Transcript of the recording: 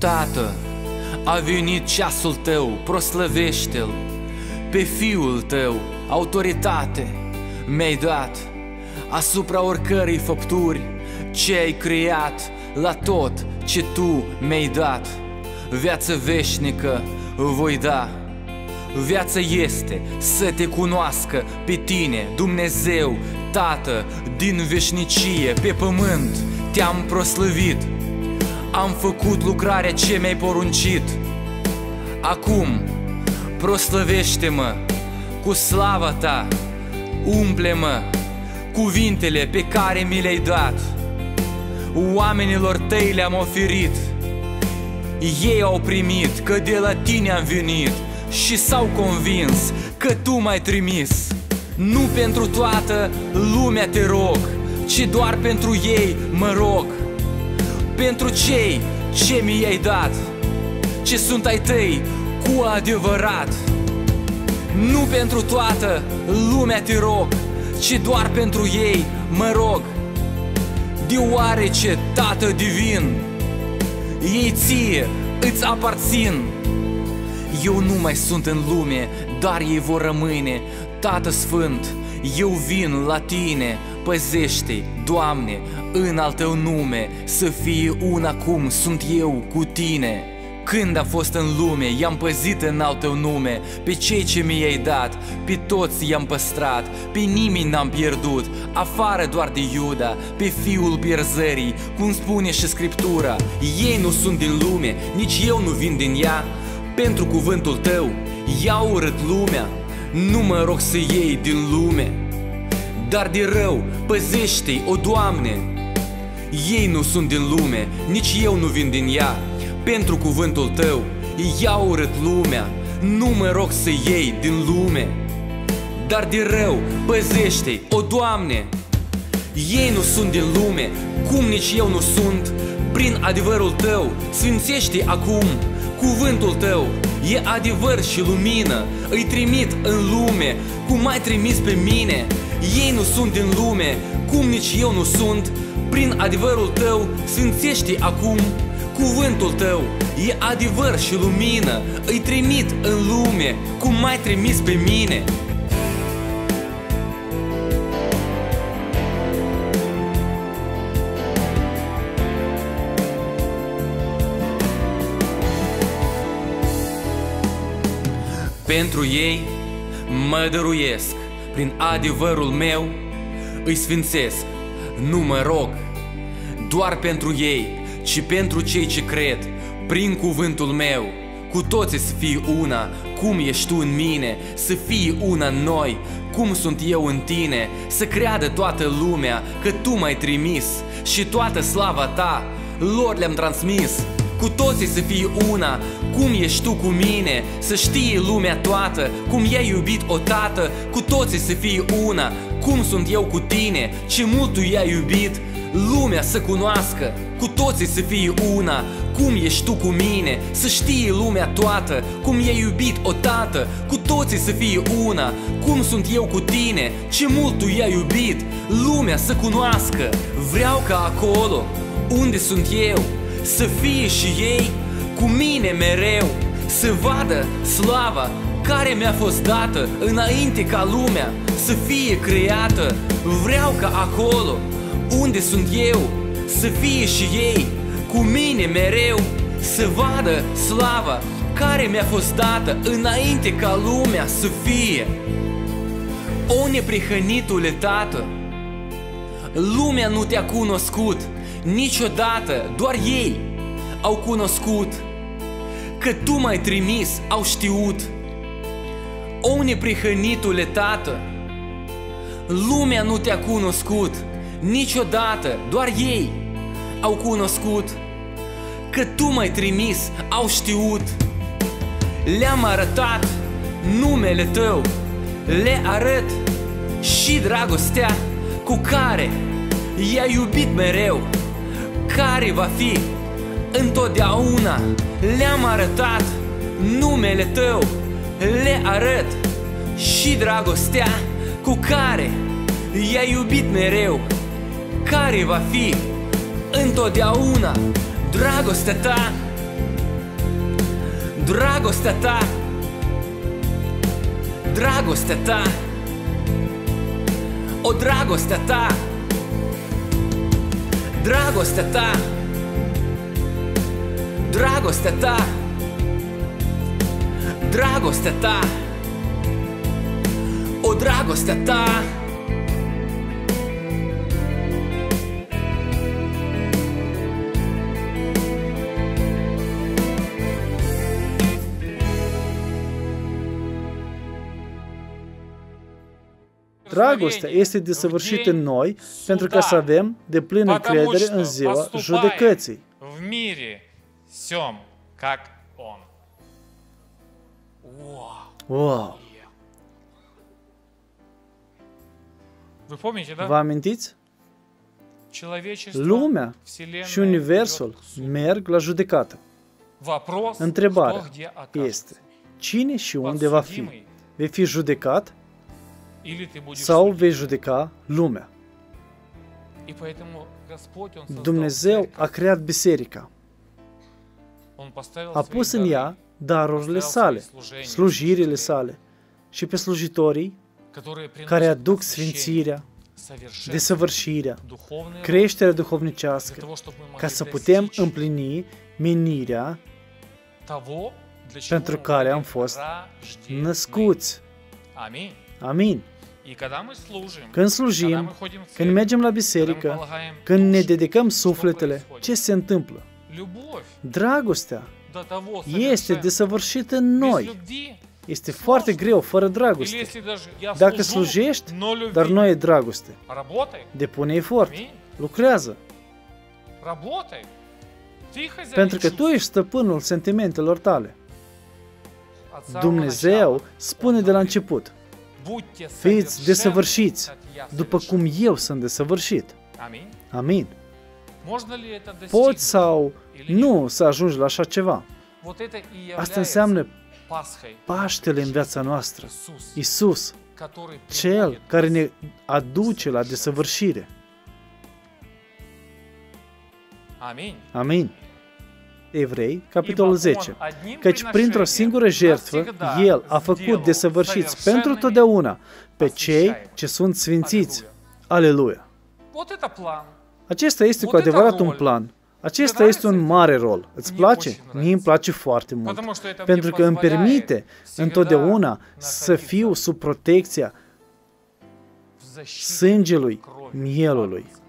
Tată, a venit ceasul Tău, proslăvește-L. Pe Fiul Tău autoritate mi-ai dat asupra oricărei făpturi ce ai creat, la tot ce Tu mi-ai dat. Viață veșnică voi da. Viața este să Te cunoască pe Tine, Dumnezeu, Tată, din veșnicie. Pe pământ Te-am proslăvit, am făcut lucrarea ce mi-ai poruncit. Acum proslăvește-mă cu slava Ta, umple-mă cuvintele pe care mi le-ai dat. Oamenilor Tăi le-am oferit, ei au primit că de la Tine am venit și s-au convins că Tu m-ai trimis. Nu pentru toată lumea Te rog, ci doar pentru ei mă rog. Pentru cei ce mi-ai dat, ce sunt ai Tăi cu adevărat. Nu pentru toată lumea Te rog, ci doar pentru ei mă rog. Deoarece, Tată divin, ei Ție îți aparțin. Eu nu mai sunt în lume, dar ei vor rămâne. Tată Sfânt, eu vin la Tine, păzește-i, Doamne, în al Tău nume, să fie una cum sunt eu cu Tine. Când am fost în lume, i-am păzit în al Tău nume, pe cei ce mi-ai dat, pe toți i-am păstrat, pe nimeni n-am pierdut, afară doar de Iuda, pe fiul pierzării, cum spune și Scriptura. Ei nu sunt din lume, nici eu nu vin din ea, pentru cuvântul Tău i-a urât lumea. Nu mă rog să iei din lume, dar de rău păzește-i, o Doamne. Ei nu sunt din lume, nici eu nu vin din ea, pentru cuvântul Tău i-a urât lumea. Nu mă rog să iei din lume, dar de rău păzește-i, o Doamne. Ei nu sunt din lume, cum nici eu nu sunt. Prin adevărul Tău sfințește acum cuvântul Tău. E adevăr și lumină, îi trimit în lume, cum m-ai trimis pe mine. Ei nu sunt din lume, cum nici eu nu sunt. Prin adevărul Tău sfințește acum cuvântul Tău. E adevăr și lumină, îi trimit în lume, cum m-ai trimis pe mine. Pentru ei mă dăruiesc, prin adevărul meu îi sfințesc. Nu mă rog doar pentru ei, ci pentru cei ce cred prin cuvântul meu. Cu toții să fie una, cum ești Tu în mine, să fie una în noi, cum sunt eu în Tine. Să creadă toată lumea că Tu m-ai trimis și toată slava Ta lor le-am transmis. Cu toții să fie una, cum ești Tu cu mine, să știe lumea toată cum i-ai iubit, o Tată. Cu toții să fie una, cum sunt eu cu Tine, ce mult Tu i-ai iubit, lumea să cunoască. Cu toții să fie una, cum ești Tu cu mine, să știe lumea toată cum i-ai iubit, o Tată. Cu toții să fie una, cum sunt eu cu Tine, ce mult Tu i-ai iubit, lumea să cunoască. Vreau ca acolo unde sunt eu să fie și ei cu mine mereu, să vadă slava care mi-a fost dată înainte ca lumea să fie creată. Vreau ca acolo unde sunt eu să fie și ei cu mine mereu, să vadă slava care mi-a fost dată înainte ca lumea să fie. O neprihănitule Tată, lumea nu Te-a cunoscut niciodată, doar ei au cunoscut că Tu m-ai trimis, au știut. O neprihănitule Tată, lumea nu Te-a cunoscut niciodată, doar ei au cunoscut că Tu m-ai trimis, au știut. Le-am arătat numele Tău, le arăt și dragostea cu care i-ai iubit mereu, care va fi întotdeauna. Le-am arătat numele Tău, le arăt și dragostea cu care i-ai iubit mereu, care va fi întotdeauna. Dragostea Ta Dragostea ta, dragostea ta, o dragostea ta, dragostea ta, dragostea ta, dragostea ta, o dragostea ta. Dragostea este desăvârșită în noi pentru ca să avem deplină încredere în ziua judecății. В мире всем, как Он. Wow! Вы помните, да? Vă amintiți? Человечество, Lumea Вселенная și Universul идет к суду. merg la judecată. Вопрос, Întrebarea кто где окажется. este, cine și unde va fi? Подсудимый, Vei fi judecat или ты будешь sau судить? vei judeca lumea? И поэтому Господь, Он создал Dumnezeu церковь, a creat biserica, Он поставил a свои pus în дары, ea darurile sale, slujirile sale și pe slujitorii которые приносят care aduc освящение, sfințirea, совершенство, desăvârșirea, духовный рост, creșterea для duhovnicească, того, чтобы мы ca могли să putem достичь împlini menirea того, для чего pentru мы care am были fost рождены. născuți. Аминь. Amin. И когда мы служим, Când когда slujim, мы ходим в când церковь, mergem la когда мы biserică, полагаем când ne душу, dedicăm что sufletele, происходит? ce se întâmplă? Любовь Dragostea до того este совершенства. desăvârșită în Без noi. любви, Este foarte greu fără или dragoste. если даже я Dacă служу, slujești, но любви, dar nu ai dragoste, работай, depune efort, аминь, lucrează, работай. Ты хозяин pentru că чувств. tu ești stăpânul sentimentelor tale. От самого Dumnezeu начала spune Он de la говорит, început, будьте fiți совершенны, desăvârșiți, как я după совершен. cum eu sunt desăvârșit. Аминь. Amin. Можно ли это достичь? Poți sau или нет? nu să ajungi la așa ceva. Вот это и Asta является înseamnă Пасхой. Paștele în viața noastră. Iisus, Iisus, который Cel приводит care нас ne aduce la desăvârșire. Аминь. Amin. Evrei, capitolul Ибо Он 10. одним Căci printr-o приношением singură jertfă, навсегда El a făcut сделал desăvârșiți совершенными pentru totdeauna pe cei ce sunt sfințiți. Aleluia! Вот это план. Acesta este cu Вот это adevărat un rol. plan. Acesta Тебе este un нравится? mare rol. Îți Мне place? очень Mie îmi place foarte mult. Потому что это мне Pentru că îmi позволяет permite всегда întotdeauna să fiu находиться sub protecția в защите sângelui крови mielului. Папинской.